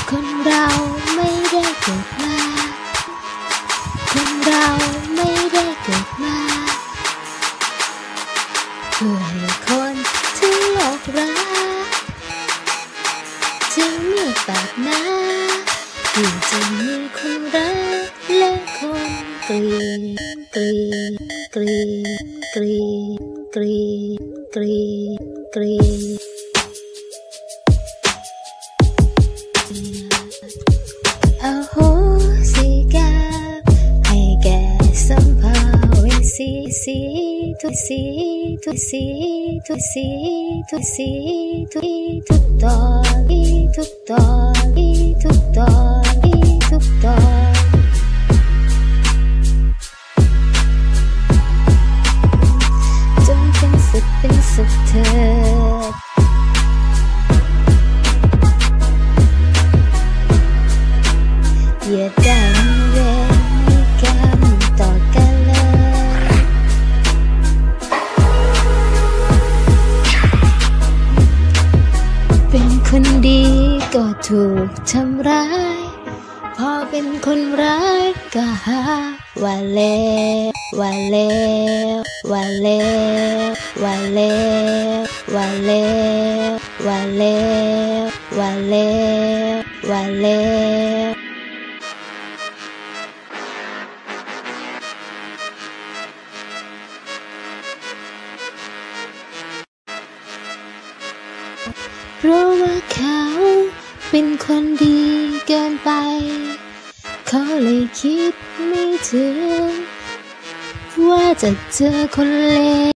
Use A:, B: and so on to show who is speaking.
A: คนเราไม่ได้เกิดมาคนเราไม่ได้เกิดมาเพื่อให้คนทั้งโลกรักจึงมีปากหน้าที่จะมีคนรักและคนเกลียดเกลียดเกลียดเกลียดเกลียดเกลียดเกลียดอโหสิกรรมให้แก่สัมภเวสีทุกสีทุกสีทุกสีทุกสีทุกตอนทุกตอนทุกตอนทุกตอนจงเป็นสุขเถิดอย่าได้มีเวรกรรมต่อกันเลยเป็นคนดีก็ถูกทำร้ายพอเป็นคนร้ายก็หาว่าเลวว่าเลวว่าเลวว่าเลวว่าเลวว่าเลวว่าเลวว่าเลวเพราะว่าเขาเป็นคนดีเกินไปเขาเลยคิดไม่ถึงว่าจะเจอคนเลว